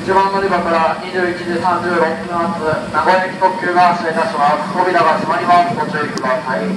1番乗り場から21時36分発名古屋駅特急が発車いたします。扉が閉まります。ご注意ください。